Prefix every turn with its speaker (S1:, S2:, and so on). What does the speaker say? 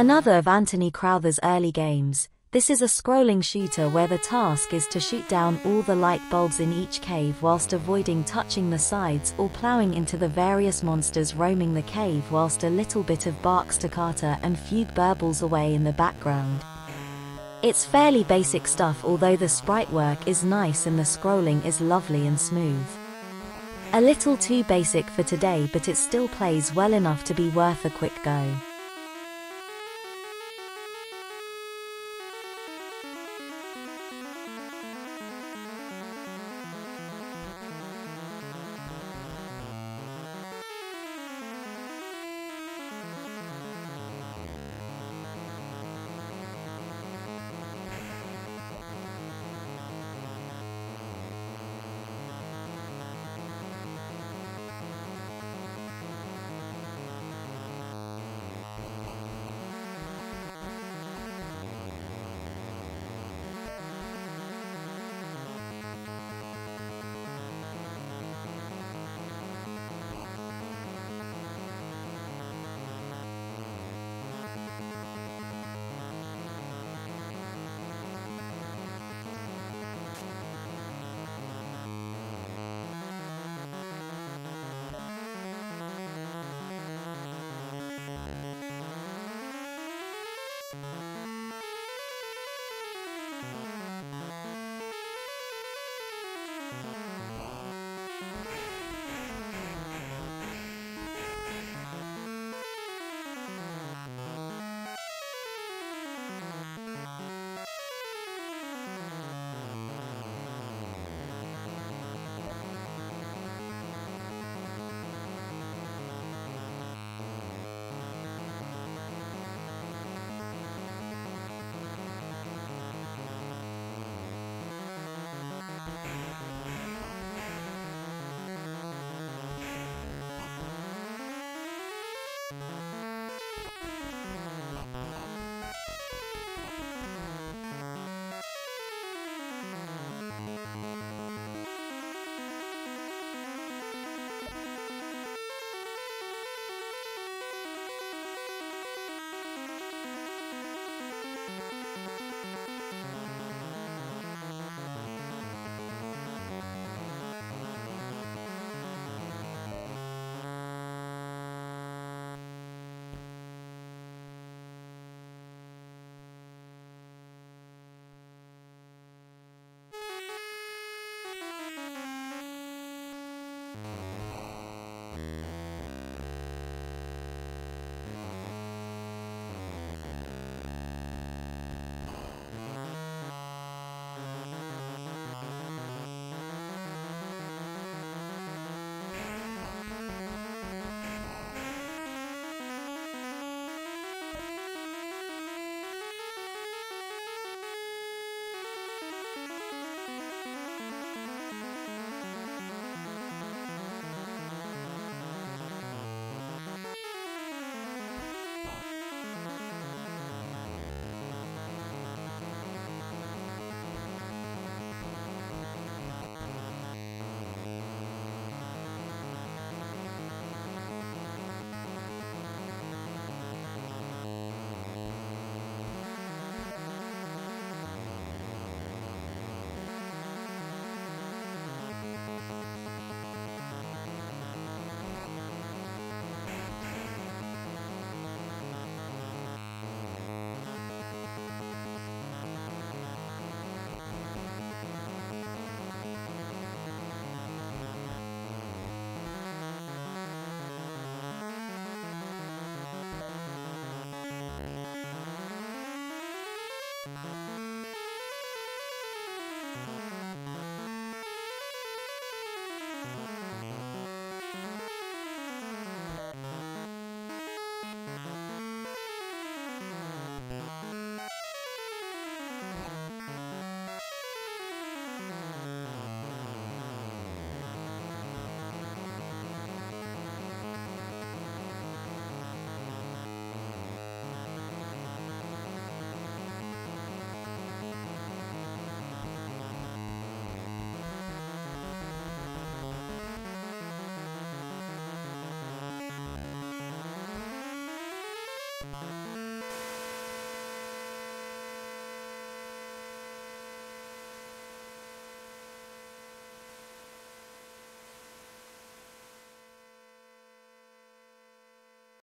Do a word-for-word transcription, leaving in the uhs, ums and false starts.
S1: Another of Anthony Crowther's early games, this is a scrolling shooter where the task is to shoot down all the light bulbs in each cave whilst avoiding touching the sides or ploughing into the various monsters roaming the cave, whilst a little bit of Bach's Toccata and Fugue burbles away in the background. It's fairly basic stuff, although the sprite work is nice and the scrolling is lovely and smooth. A little too basic for today, but it still plays well enough to be worth a quick go.